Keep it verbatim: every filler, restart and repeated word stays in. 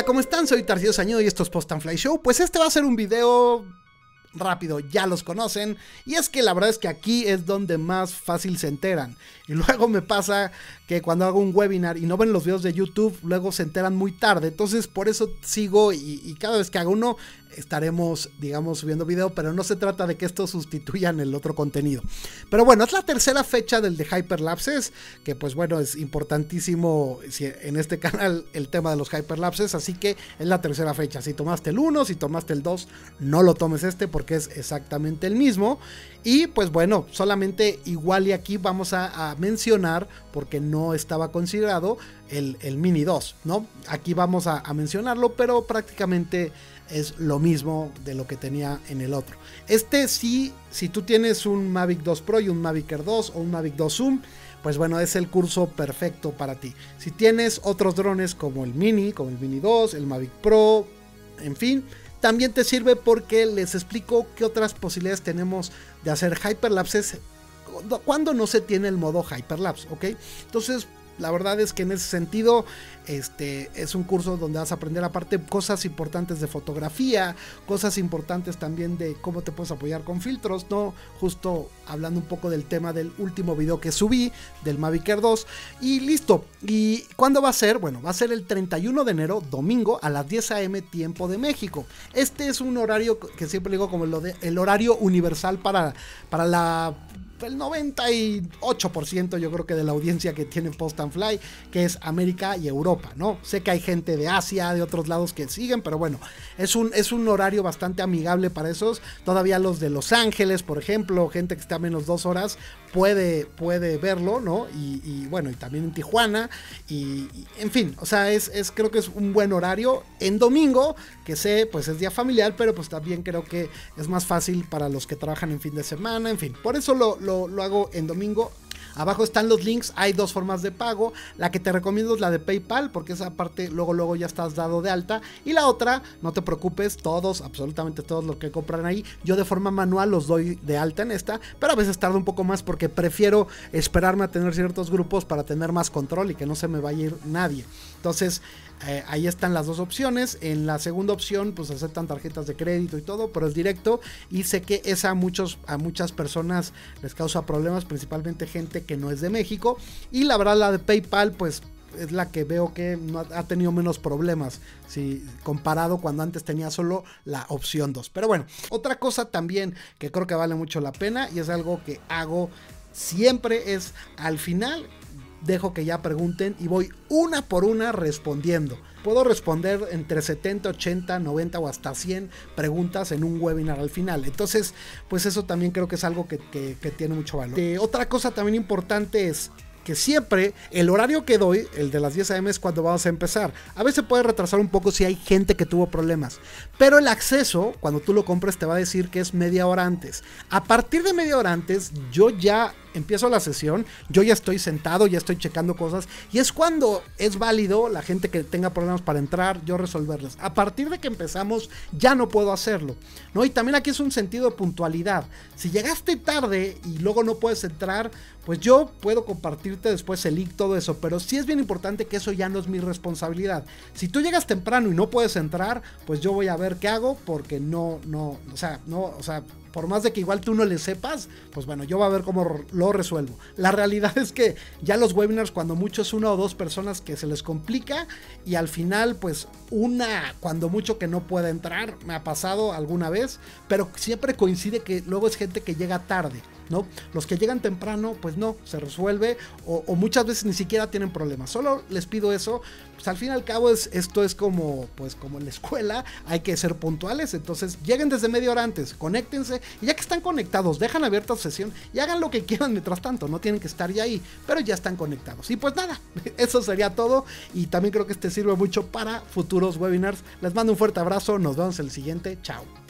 ¿cómo están? Soy Tarcisio Sañedo y esto es Post and Fly Show. Pues este va a ser un video rápido, ya los conocen. Y es que la verdad es que aquí es donde más fácil se enteran. Y luego me pasa que cuando hago un webinar y no ven los videos de YouTube, luego se enteran muy tarde. Entonces por eso sigo y, y cada vez que hago uno estaremos, digamos, subiendo video, pero no se trata de que esto sustituyan el otro contenido. Pero bueno, es la tercera fecha del de Hyperlapses, que pues bueno, es importantísimo en este canal el tema de los Hyperlapses, así que es la tercera fecha. Si tomaste el uno, si tomaste el dos, no lo tomes este porque es exactamente el mismo. Y pues bueno, solamente igual y aquí vamos a, a mencionar, porque no estaba considerado, el, el Mini dos, ¿no? Aquí vamos a, a mencionarlo, pero prácticamente es lo mismo de lo que tenía en el otro. Este sí, si tú tienes un Mavic dos Pro y un Mavic Air dos o un Mavic dos Zoom, pues bueno, es el curso perfecto para ti. Si tienes otros drones como el Mini, como el Mini dos, el Mavic Pro, en fin, también te sirve porque les explico qué otras posibilidades tenemos de hacer Hyperlapses cuando no se tiene el modo Hyperlapse, ¿ok? Entonces, la verdad es que en ese sentido, este es un curso donde vas a aprender aparte cosas importantes de fotografía, cosas importantes también de cómo te puedes apoyar con filtros, ¿no? Justo hablando un poco del tema del último video que subí, del Mavic Air dos, y listo. ¿Y cuándo va a ser? Bueno, va a ser el treinta y uno de enero, domingo, a las diez a eme tiempo de México. Este es un horario que siempre digo como lo de, el horario universal para, para la... el noventa y ocho por ciento yo creo que de la audiencia que tiene Post and Fly, que es América y Europa, ¿no? Sé que hay gente de Asia, de otros lados que siguen, pero bueno, es un, es un horario bastante amigable para esos. Todavía los de Los Ángeles, por ejemplo, gente que está a menos dos horas, puede, puede verlo, ¿no? Y, y bueno, y también en Tijuana, y, y en fin, o sea, es, es creo que es un buen horario. En domingo, que sé, pues es día familiar, pero pues también creo que es más fácil para los que trabajan en fin de semana, en fin, por eso lo Lo, lo hago en domingo. Abajo están los links, hay dos formas de pago. La que te recomiendo es la de PayPal, porque esa parte luego luego ya estás dado de alta. Y la otra, no te preocupes, todos, absolutamente todos los que compran ahí, yo de forma manual los doy de alta en esta, pero a veces tarda un poco más porque prefiero esperarme a tener ciertos grupos para tener más control y que no se me vaya a ir nadie. Entonces, Eh, ahí están las dos opciones. En la segunda opción pues aceptan tarjetas de crédito y todo, pero es directo, y sé que esa a, muchos, a muchas personas les causa problemas, principalmente gente que no es de México, y la verdad la de PayPal pues es la que veo que no ha tenido menos problemas, si comparado cuando antes tenía solo la opción dos. Pero bueno, otra cosa también que creo que vale mucho la pena, y es algo que hago siempre, es al final dejo que ya pregunten y voy una por una respondiendo. Puedo responder entre setenta, ochenta, noventa o hasta cien preguntas en un webinar al final. Entonces, pues eso también creo que es algo que, que, que tiene mucho valor. Eh, otra cosa también importante es que siempre el horario que doy, el de las diez a eme, es cuando vamos a empezar. A veces puede retrasar un poco si hay gente que tuvo problemas, pero el acceso, cuando tú lo compres, te va a decir que es media hora antes. A partir de media hora antes, yo ya empiezo la sesión, yo ya estoy sentado, ya estoy checando cosas, y es cuando es válido la gente que tenga problemas para entrar, yo resolverles. A partir de que empezamos, ya no puedo hacerlo, ¿no? Y también aquí es un sentido de puntualidad. Si llegaste tarde y luego no puedes entrar, pues yo puedo compartirte después el link, todo eso, pero sí es bien importante que eso ya no es mi responsabilidad. Si tú llegas temprano y no puedes entrar, pues yo voy a ver qué hago, porque no, no, o sea, no, o sea, por más de que igual tú no le sepas, pues bueno, yo voy a ver cómo lo resuelvo. La realidad es que ya los webinars, cuando mucho es una o dos personas que se les complica, y al final pues una, cuando mucho, que no puede entrar, me ha pasado alguna vez, pero siempre coincide que luego es gente que llega tarde, ¿no? Los que llegan temprano, pues no, se resuelve, o, o muchas veces ni siquiera tienen problemas. Solo les pido eso, pues al fin y al cabo es, esto es como, pues como en la escuela, hay que ser puntuales. Entonces lleguen desde media hora antes, conéctense, y ya que están conectados, dejan abierta su sesión y hagan lo que quieran mientras tanto, no tienen que estar ya ahí, pero ya están conectados. Y pues nada, eso sería todo, y también creo que este sirve mucho para futuros webinars. Les mando un fuerte abrazo, nos vemos en el siguiente, chao.